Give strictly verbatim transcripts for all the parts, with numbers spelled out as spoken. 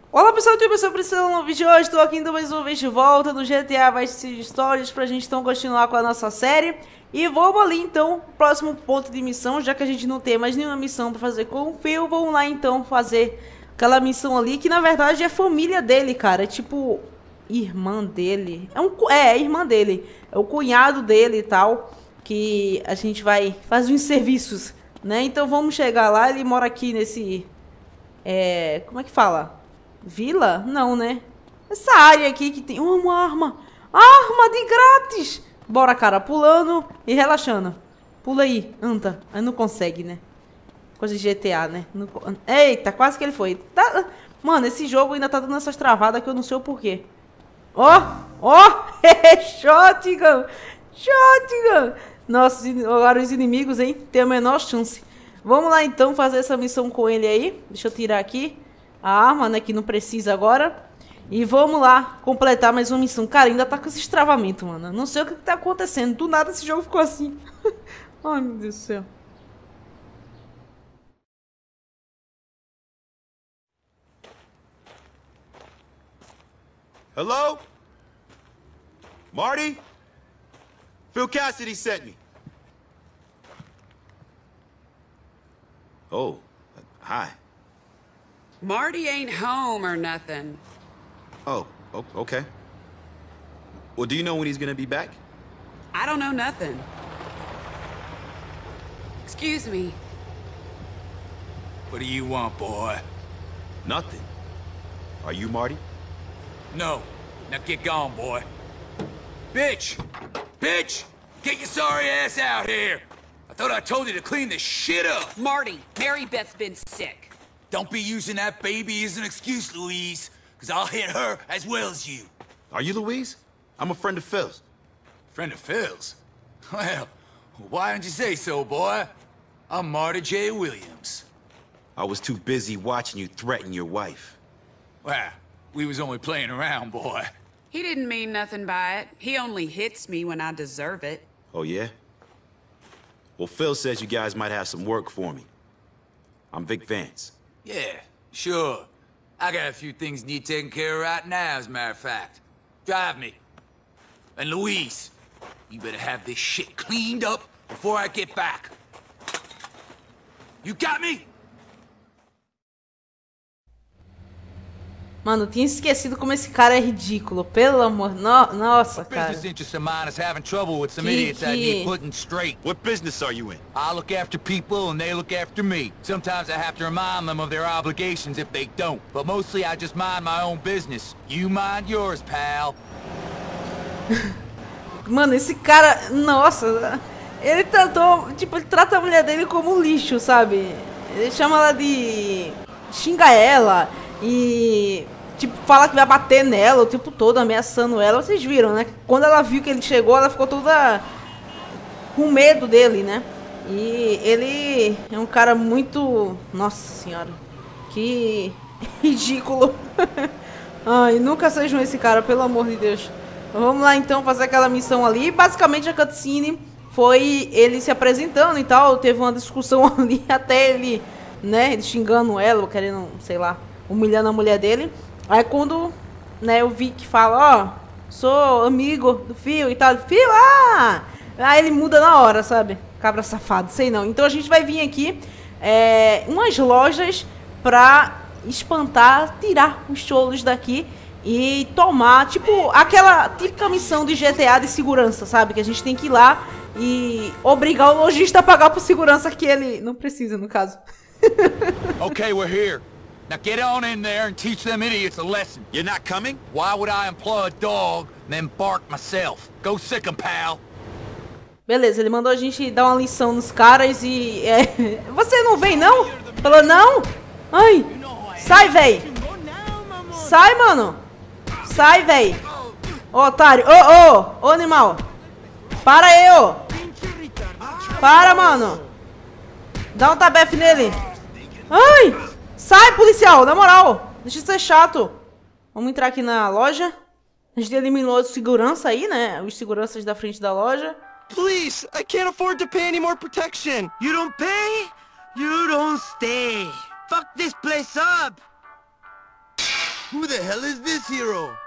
Olá pessoal, eu sou Priscila no vídeo de hoje, estou aqui então mais uma vez de volta no G T A Vice City Stories pra gente então continuar com a nossa série. E vamos ali então, próximo ponto de missão, já que a gente não tem mais nenhuma missão pra fazer com o Phil, vamos lá então fazer aquela missão ali, que na verdade é família dele, cara, é tipo irmã dele, é, um, é, é irmã dele, é o cunhado dele e tal, que a gente vai fazer uns serviços, né, então vamos chegar lá, ele mora aqui nesse, é, como é que fala? Vila? Não, né? Essa área aqui que tem uma arma. Arma de grátis! Bora, cara, pulando e relaxando. Pula aí, anda. Aí não consegue, né? Coisa de G T A, né? Não... Eita, quase que ele foi. Tá... Mano, esse jogo ainda tá dando essas travadas que eu não sei o porquê. Ó, ó, shotgun, shotgun. Nossa, agora os inimigos, hein? Tem a menor chance. Vamos lá, então, fazer essa missão com ele aí. Deixa eu tirar aqui a arma, né, que não precisa agora. E vamos lá completar mais uma missão. Cara, ainda tá com esse travamento, mano. Não sei o que, que tá acontecendo. Do nada esse jogo ficou assim. Ai, meu Deus do céu. Hello? Marty? Phil Cassidy sent me. Oh, hi. Marty ain't home or nothing. Oh, o- okay. Well, do you know when he's gonna be back? I don't know nothing. Excuse me. What do you want, boy? Nothing. Are you Marty? No. Now get gone, boy. Bitch! Bitch! Get your sorry ass out here! I thought I told you to clean this shit up! Marty, Mary Beth's been sick. Don't be using that baby as an excuse, Louise, because I'll hit her as well as you. Are you Louise? I'm a friend of Phil's. Friend of Phil's? Well, why didn't you say so, boy? I'm Marty J. Williams. I was too busy watching you threaten your wife. Well, we was only playing around, boy. He didn't mean nothing by it. He only hits me when I deserve it. Oh, yeah? Well, Phil says you guys might have some work for me. I'm Vic Vance. Yeah, sure. I got a few things need taken care of right now, as a matter of fact. Drive me. And Louise, you better have this shit cleaned up before I get back. You got me? Mano, eu tinha esquecido como esse cara é ridículo. Pelo amor... No... Nossa, cara. Business interest of mine is having trouble with some Que- idiots I need que- putting straight. What business are you in? I look after people and they look after me. Sometimes I have to remind them of their obligations if they don't. But mostly I just mind my own business. You mind yours, pal. Mano, esse cara... Nossa... Ele tratou... Tipo, ele trata a mulher dele como um lixo, sabe? Ele chama ela de... Xinga ela. E... Tipo, fala que vai bater nela o tempo todo, ameaçando ela. Vocês viram, né? Quando ela viu que ele chegou, ela ficou toda... Com medo dele, né? E ele é um cara muito... Nossa senhora. Que... ridículo. Ai, nunca sejam esse cara, pelo amor de Deus. Vamos lá, então, fazer aquela missão ali. Basicamente, a cutscene foi ele se apresentando e tal. Teve uma discussão ali, até ele, né, ele xingando ela, querendo, sei lá, humilhando a mulher dele. Aí quando, né, eu vi que fala, ó, sou amigo do Phil e tal. Phil, ah! Aí ele muda na hora, sabe? Cabra safado, sei não. Então a gente vai vir aqui, é, umas lojas pra espantar, tirar os cholos daqui e tomar, tipo, aquela típica missão de G T A de segurança, sabe? Que a gente tem que ir lá e obrigar o lojista a pagar por segurança que ele não precisa, no caso. Okay, we're here. Now get on in there and teach them idiots a lesson. You're not coming? Why would I employ a dog and then bark myself? Go sick 'em, pal. Beleza, ele mandou a gente dar uma lição nos caras e... É, você não vem, não? Falou, não? Ai, sai, véi. Sai, mano. Sai, véi. Ô, otário. Ô, ô, ô, animal. Para aí, ô. Para, mano. Dá um tabefe nele. Ai, sai, policial, na moral. Deixa de ser chato. Vamos entrar aqui na loja. A gente eliminou os segurança aí, né? Os seguranças da frente da loja. Please, I can't afford to pay any more protection. You don't pay? You don't stay. Fuck this place up. Who the hell is this hero?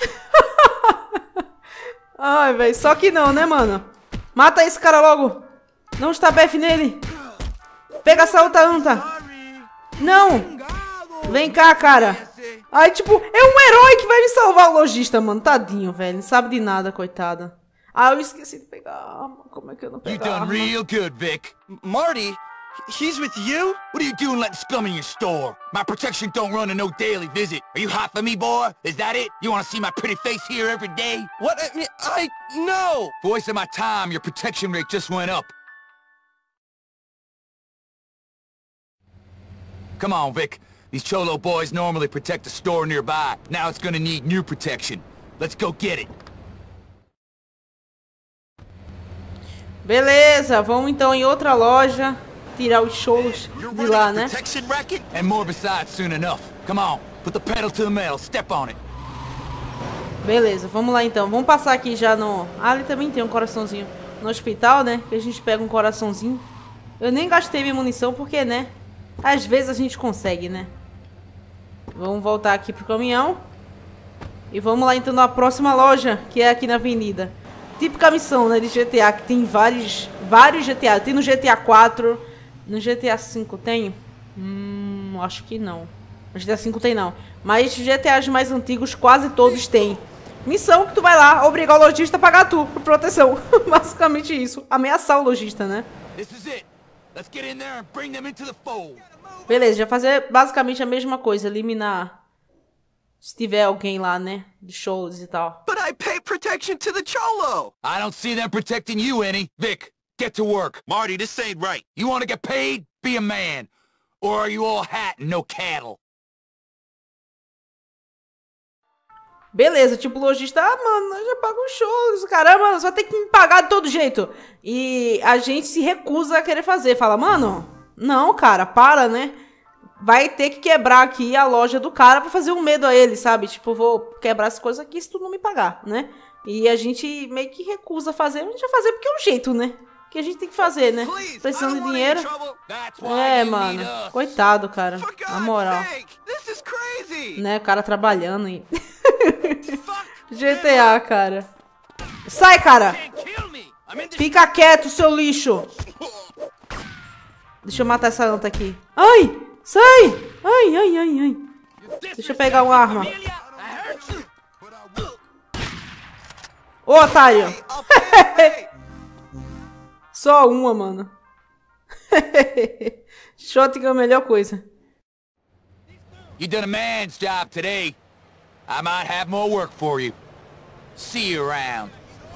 Ai, velho, só que não, né, mano? Mata esse cara logo. Não está B F nele. Pega essa outra anta. Não. Vem cá, cara. Ai, tipo, é um herói que vai me salvar, o lojista, mano. Tadinho, velho. Não sabe de nada, coitada. Ah, eu esqueci de pegar a arma. Como é que eu não You pego a done arma? real good, Vic. M- Marty? He's with you? What are you doing letting scum in your store? My protection don't run a no daily visit. Are you hot for me, boy? Is that it? You want to see my pretty face here every day? What? I mean, I... No! For wasting my time, your protection rate just went up. Come on, Vic. These Cholo boys normally protect a store nearby. Now it's gonna need new protection. Let's go get it. Beleza, vamos então em outra loja tirar os cholos You're de running lá, a né? protection racket? And more besides soon enough. Come on, put the pedal to the metal. Step on it. Beleza, vamos lá então. Vamos passar aqui já no... Ah, ali também tem um coraçãozinho. No hospital, né? Que a gente pega um coraçãozinho. Eu nem gastei minha munição porque, né? Às vezes a gente consegue, né? Vamos voltar aqui pro caminhão. E vamos lá então na próxima loja, que é aqui na avenida. Típica missão, né, de G T A, que tem vários, vários G T A. Tem no G T A quatro, no G T A cinco tem? Hum, acho que não. No G T A cinco tem não. Mas G T As mais antigos quase todos têm. Missão que tu vai lá obrigar o lojista a pagar tu por proteção. Basicamente isso. Ameaçar o lojista, né? This is it. Let's get in there and bring them into the fold. Beleza, já fazer basicamente a mesma coisa. Eliminar... Se tiver alguém lá, né? De shows e tal. But I pay protection to the Cholo! I don't see them protecting you any. Vic, get to work. Marty, this ain't right. You want to get paid? Be a man. Or are you all hat and no cattle? Beleza, tipo, o lojista, ah, mano, eu já pago os shows, caramba, você vai ter que me pagar de todo jeito. E a gente se recusa a querer fazer. Fala, mano, não, cara, para, né? Vai ter que quebrar aqui a loja do cara pra fazer um medo a ele, sabe? Tipo, vou quebrar as coisas aqui se tu não me pagar, né? E a gente meio que recusa fazer. A gente vai fazer porque é um jeito, né? Que a gente tem que fazer, né? Please, I Precisando don't de want dinheiro. any trouble. That's why É, you mano. need us. Coitado, cara. For Na God's moral. sake! This is crazy! Né? O cara trabalhando e... Fuck! G T A, cara. Sai, cara! Can't kill me! I'm in the... Fica quieto, seu lixo! Deixa eu matar essa anta aqui. Ai! Sai! Ai, ai, ai, ai. Deixa eu pegar uma arma. Ô, otário! I'll pay, pay. Só uma, mano. Shotgun é a melhor coisa. You done a man's job today. I might have more work for you. See you around.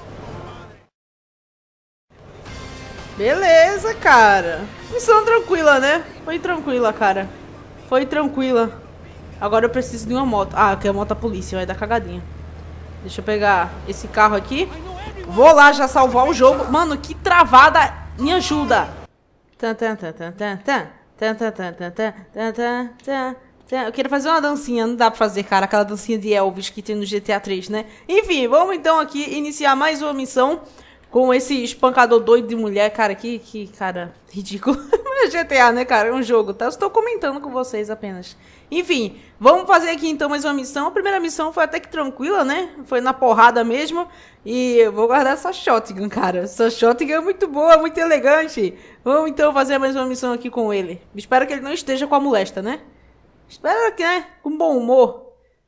Beleza, cara. Missão tranquila, né? Foi tranquila, cara. Foi tranquila. Agora eu preciso de uma moto. Ah, que é a moto da polícia, vai dar cagadinha. Deixa eu pegar esse carro aqui. Vou lá já salvar o jogo. Mano, que travada. Me ajuda. Tan, tan, tan, tan, tan, tan. Tan, tan, tan, tan, tan, tan, tan, tan. Eu queria fazer uma dancinha, não dá pra fazer, cara, aquela dancinha de Elvis que tem no G T A três, né? Enfim, vamos então aqui iniciar mais uma missão com esse espancador doido de mulher, cara, que, que cara, ridículo. G T A, né, cara, é um jogo, tá? Eu estou comentando com vocês apenas. Enfim, vamos fazer aqui então mais uma missão. A primeira missão foi até que tranquila, né? Foi na porrada mesmo. E eu vou guardar essa shotgun, cara. Essa shotgun é muito boa, muito elegante. Vamos então fazer mais uma missão aqui com ele. Espero que ele não esteja com a molesta, né? Espero que, né? Com bom humor.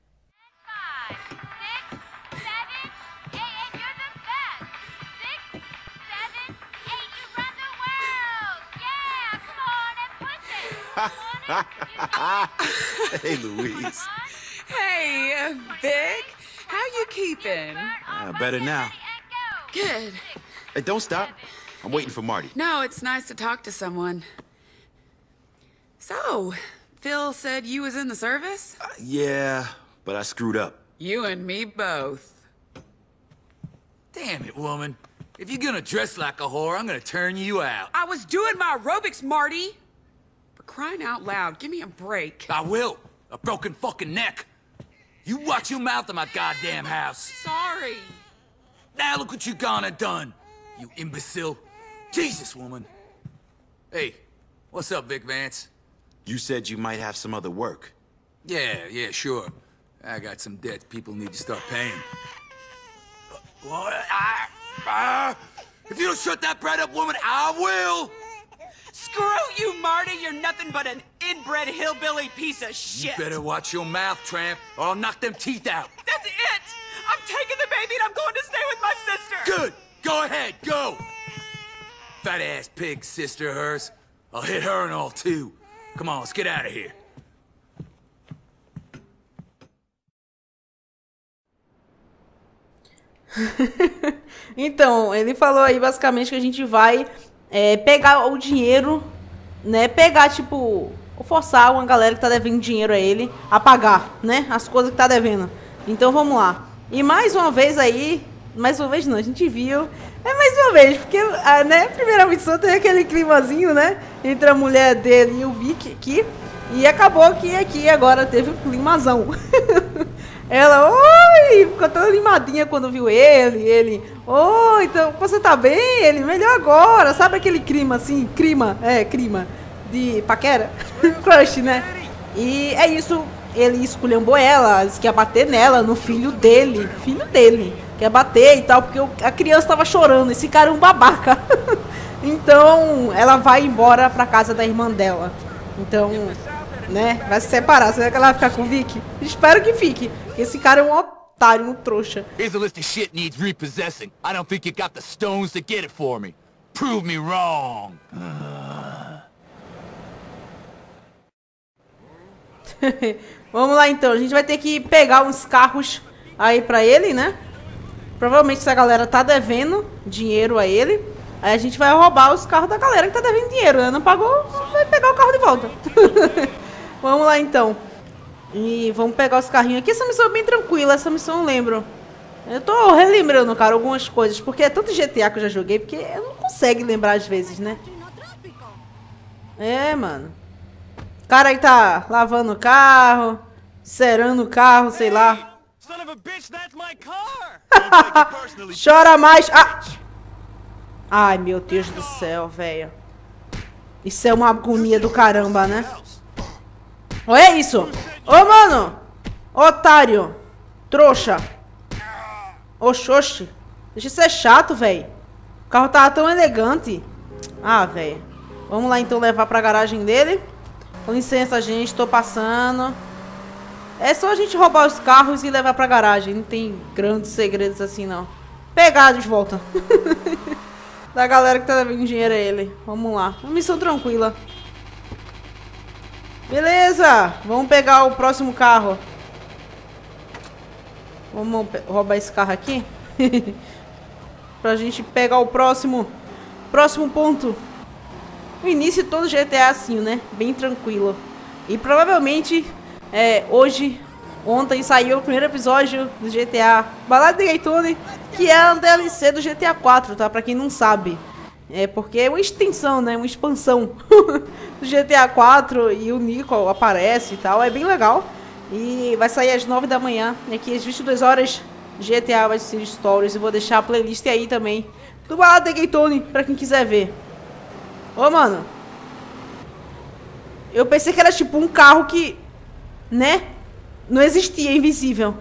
Hey, Louise. Hey, uh, Vic. How you keeping? Uh, better now. Good. Hey, don't stop. I'm waiting for Marty. No, it's nice to talk to someone. So, Phil said you was in the service? Uh, yeah, but I screwed up. You and me both. Damn it, woman. If you're gonna dress like a whore, I'm gonna turn you out. I was doing my aerobics, Marty. For crying out loud, give me a break. I will. A broken fucking neck. You watch your mouth in my goddamn house. Sorry. Now look what you gone and done, you imbecile. Jesus, woman. Hey, what's up, Vic Vance? You said you might have some other work. Yeah, yeah, sure. I got some debts people need to start paying. What? I, uh, if you don't shut that bread up, woman, I will! Screw you, Marty! You're nothing but an inbred hillbilly piece of shit! You better watch your mouth, tramp, or I'll knock them teeth out. That's it! I'm taking the baby and I'm going to stay with my sister! Good! Go ahead, go! Fat-ass pig sister of hers. I'll hit her and all, too. Come on, let's get out of here. Então, ele falou aí basicamente que a gente vai é, pegar o dinheiro, né? Pegar, tipo, ou forçar uma galera que tá devendo dinheiro a ele a pagar, né? As coisas que tá devendo. Então vamos lá. E mais uma vez aí, mais uma vez não, a gente viu. É mais uma vez, porque a né, primeira missão tem aquele climazinho, né? Entre a mulher dele e o Vic aqui. E acabou que aqui agora teve um climazão. Ela, oi, ficou toda animadinha quando viu ele, ele, oi, então você tá bem? Ele, melhor agora, sabe aquele clima assim, clima, é, clima, de paquera, crush, né? E é isso, ele esculhambou ela, disse que ia bater nela, no filho dele, filho dele, quer bater e tal, porque a criança tava chorando, esse cara é um babaca. Então, ela vai embora pra casa da irmã dela, então... né? Vai se separar. Será que ela vai ficar com o Vic? Espero que fique. Esse cara é um otário, um trouxa. Here's a list of shit needs repossessing. I don't think you got the stones to get it for me. Prove me wrong. Vamos lá então. A gente vai ter que pegar uns carros aí pra ele, né? Provavelmente essa galera tá devendo dinheiro a ele. Aí a gente vai roubar os carros da galera que tá devendo dinheiro, né? Não pagou, vai pegar o carro de volta. Vamos lá então. E vamos pegar os carrinhos aqui. Essa missão é bem tranquila, essa missão eu lembro. Eu tô relembrando, cara, algumas coisas. Porque é tanto G T A que eu já joguei, porque eu não consigo lembrar às vezes, né? É, mano. O cara aí tá lavando o carro, cerando o carro, sei lá. Chora mais. Ah! Ai, meu Deus do céu, velho. Isso é uma agonia do caramba, né? Olha isso. Ô, mano. Otário. Trouxa. Oxi, oxi. Deixa de ser chato, velho. O carro tava tão elegante. Ah, velho. Vamos lá, então, levar pra garagem dele. Com licença, gente. Tô passando. É só a gente roubar os carros e levar pra garagem. Não tem grandes segredos assim, não. Pegar de volta. Da galera que tá devendo dinheiro a ele. Vamos lá. Uma missão tranquila. Beleza. Vamos pegar o próximo carro. Vamos roubar esse carro aqui. Pra gente pegar o próximo. Próximo ponto. O início de todo G T A assim, né? Bem tranquilo. E provavelmente é, hoje, ontem saiu o primeiro episódio do G T A Balada de Daytona, que é a D L C do G T A quatro, tá? Pra quem não sabe. É porque é uma extensão, né? Uma expansão do G T A quatro e o Nico aparece e tal. É bem legal. E vai sair às nove da manhã. E aqui às vinte e duas horas, G T A Vice City Stories. E vou deixar a playlist aí também do Balada de Daytona pra quem quiser ver. Ô, mano. Eu pensei que era tipo um carro que, né? Não existia, invisível.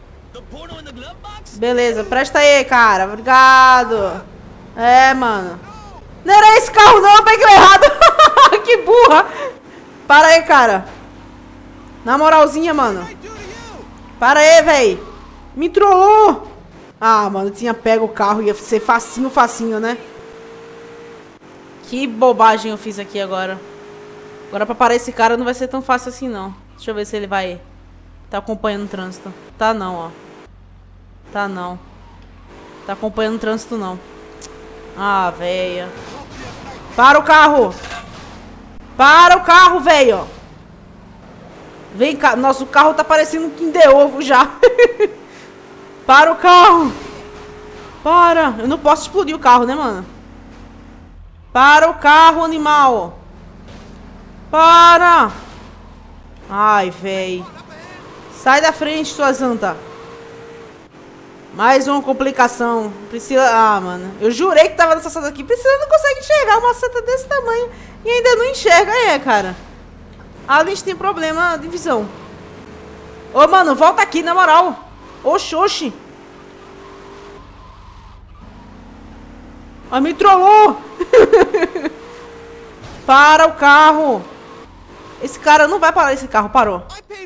Beleza, presta aí, cara. Obrigado. É, mano. Não era esse carro, não. Eu peguei errado. Que burra. Para aí, cara. Na moralzinha, mano. Para aí, véi. Me trollou. Ah, mano, tinha pego o carro. Ia ser facinho, facinho, né? Que bobagem eu fiz aqui agora. Agora pra parar esse cara não vai ser tão fácil assim, não. Deixa eu ver se ele vai... Tá acompanhando o trânsito. Tá não, ó. Tá não. Tá acompanhando o trânsito, não. Ah, véia. Para o carro! Para o carro, velho! Vem cá. Nossa, o carro tá parecendo um Kinder Ovo já. Para o carro! Para! Eu não posso explodir o carro, né, mano? Para o carro, animal! Para! Ai, véi. Sai da frente, sua santa. Mais uma complicação. Priscila... Ah, mano. Eu jurei que tava nessa santa aqui. Priscila não consegue enxergar uma santa desse tamanho. E ainda não enxerga, é, cara. A gente tem problema de visão. Ô, mano, volta aqui, na moral. Oxi, oxi. Ah, me trollou. Para o carro. Esse cara não vai parar, esse carro parou.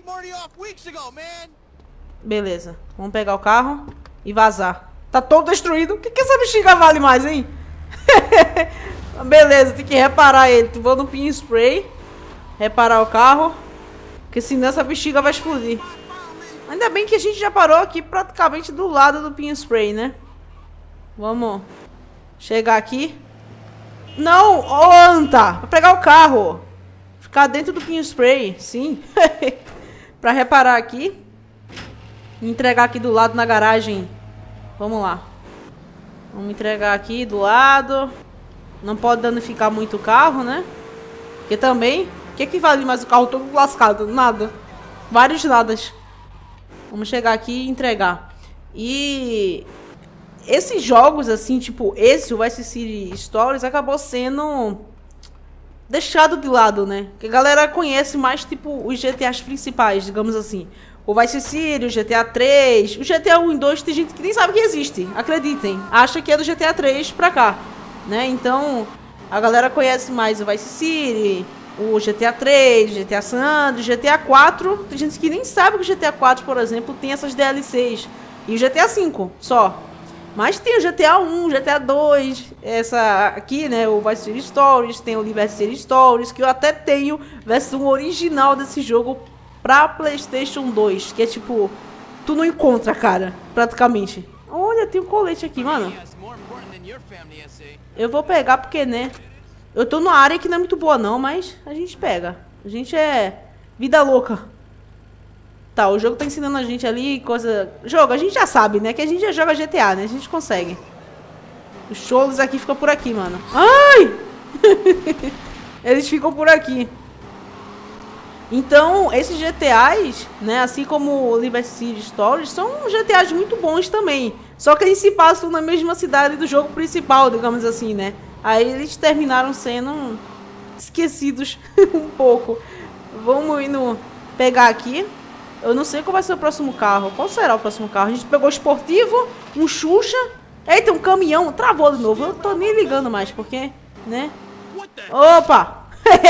Beleza, vamos pegar o carro e vazar. Tá todo destruído. O que que essa bexiga vale mais, hein? Beleza, tem que reparar ele. Vou no pin spray. Reparar o carro. Porque senão essa bexiga vai explodir. Ainda bem que a gente já parou aqui praticamente do lado do pin spray, né? Vamos chegar aqui. Não, ô Anta, pra pegar o carro. Ficar dentro do pin spray, sim. Pra reparar aqui. Entregar aqui do lado na garagem. Vamos lá. Vamos entregar aqui do lado. Não pode danificar muito o carro, né? Porque também, o que que vale mais o carro todo lascado? Nada. Vários nadas. Vamos chegar aqui e entregar. E esses jogos, assim, tipo esse, o Vice City Stories, acabou sendo deixado de lado, né? Porque a galera conhece mais, tipo, os G T As principais, digamos assim. O Vice City, o G T A três, o G T A um e dois, tem gente que nem sabe que existe, acreditem. Acha que é do G T A três pra cá, né? Então, a galera conhece mais o Vice City, o G T A três, o G T A San Andreas, o G T A quatro. Tem gente que nem sabe que o G T A quatro, por exemplo, tem essas D L Cs. E o G T A cinco, só. Mas tem o G T A um, o G T A dois, essa aqui, né, o Vice City Stories, tem o Liberty City Stories, que eu até tenho versão original desse jogo pra PlayStation dois, que é tipo, tu não encontra, cara, praticamente. Olha, tem um colete aqui, mano. Eu vou pegar porque, né, eu tô numa área que não é muito boa não, mas a gente pega. A gente é vida louca. Tá, o jogo tá ensinando a gente ali coisa... Jogo, a gente já sabe, né, que a gente já joga G T A, né, a gente consegue. Os cholos aqui ficam por aqui, mano. Ai! Eles ficam por aqui. Então, esses G T As, né, assim como o Liberty City Stories, são G T As muito bons também. Só que eles se passam na mesma cidade do jogo principal, digamos assim, né. Aí eles terminaram sendo esquecidos um pouco. Vamos indo pegar aqui. Eu não sei qual vai ser o próximo carro. Qual será o próximo carro? A gente pegou o esportivo, um Xuxa. Eita, um caminhão. Travou de novo. Eu tô nem ligando mais, porque, né? Opa!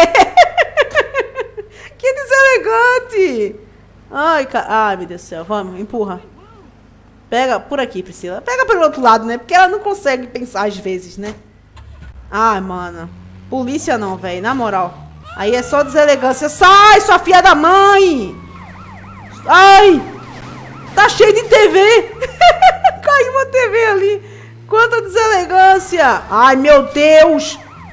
Que deselegante! Ai, cara. Ai, meu Deus do céu. Vamos, empurra. Pega por aqui, Priscila. Pega pelo outro lado, né? Porque ela não consegue pensar às vezes, né? Ai, mano. Polícia não, velho. Na moral. Aí é só deselegância. Sai, sua filha da mãe! Ai! Tá cheio de T V! Caiu uma T V ali! Quanta deselegância! Ai, meu Deus!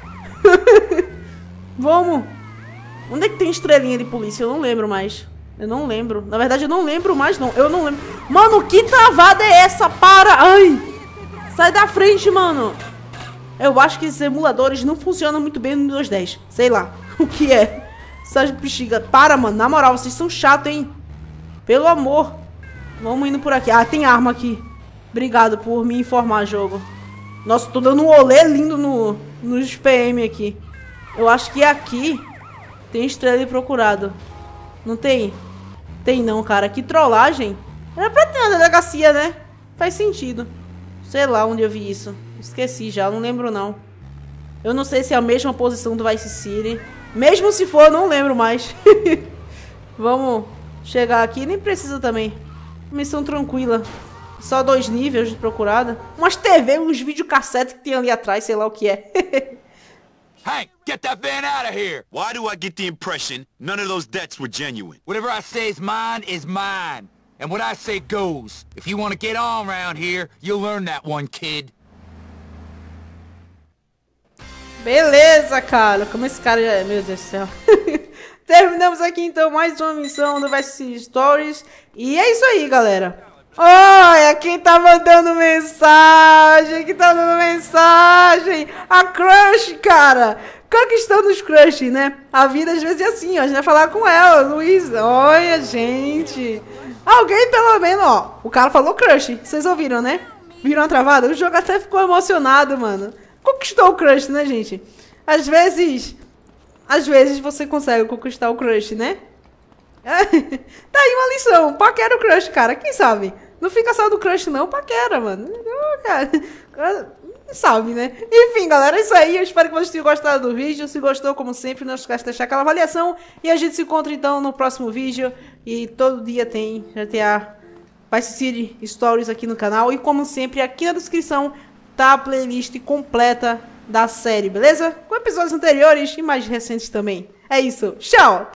Vamos! Onde é que tem estrelinha de polícia? Eu não lembro mais. Eu não lembro. Na verdade, eu não lembro mais, não. Eu não lembro. Mano, que travada é essa? Para! Ai! Sai da frente, mano! Eu acho que esses emuladores não funcionam muito bem no Windows dez. Sei lá. O que é? Essas bexigas. Para, mano. Na moral, vocês são chatos, hein? Pelo amor. Vamos indo por aqui. Ah, tem arma aqui. Obrigado por me informar, jogo. Nossa, tô dando um olé lindo no, nos P M aqui. Eu acho que aqui tem estrela de procurado. Não tem? Tem não, cara. Que trollagem. Era pra ter uma delegacia, né? Faz sentido. Sei lá onde eu vi isso. Esqueci já, não lembro não. Eu não sei se é a mesma posição do Vice City. Mesmo se for, eu não lembro mais. Vamos chegar aqui. Nem precisa também. Missão tranquila. Só dois níveis de procurada. Umas T V, uns videocassete que tem ali atrás, sei lá o que é. Hank, get that van out of here! Why do I get the impression none of those debts were genuine? Whatever I say is mine is mine. And what I say goes. If you want to get on around here, you'll learn that one, kid. Beleza, cara. Como esse cara já é... Meu Deus do céu. Terminamos aqui, então, mais uma missão do Vice City Stories. E é isso aí, galera. Olha, quem tá mandando mensagem, quem tá mandando mensagem, a Crush, cara, conquistando os Crush, né, a vida às vezes é assim, ó, a gente vai falar com ela, Luiz, olha, gente, alguém pelo menos, ó, o cara falou Crush, vocês ouviram, né, viram a travada, o jogo até ficou emocionado, mano, conquistou o Crush, né, gente, às vezes, às vezes você consegue conquistar o Crush, né, Tá aí uma lição. Paquera o crush, cara. Quem sabe? Não fica só do crush, não. Paquera, mano. Não, cara. Sabe, né? Enfim, galera, é isso aí. Eu espero que vocês tenham gostado do vídeo. Se gostou, como sempre, não esquece de deixar aquela avaliação. E a gente se encontra, então, no próximo vídeo. E todo dia tem G T A Vice City Stories aqui no canal. E, como sempre, aqui na descrição tá a playlist completa da série, beleza? Com episódios anteriores e mais recentes também. É isso. Tchau!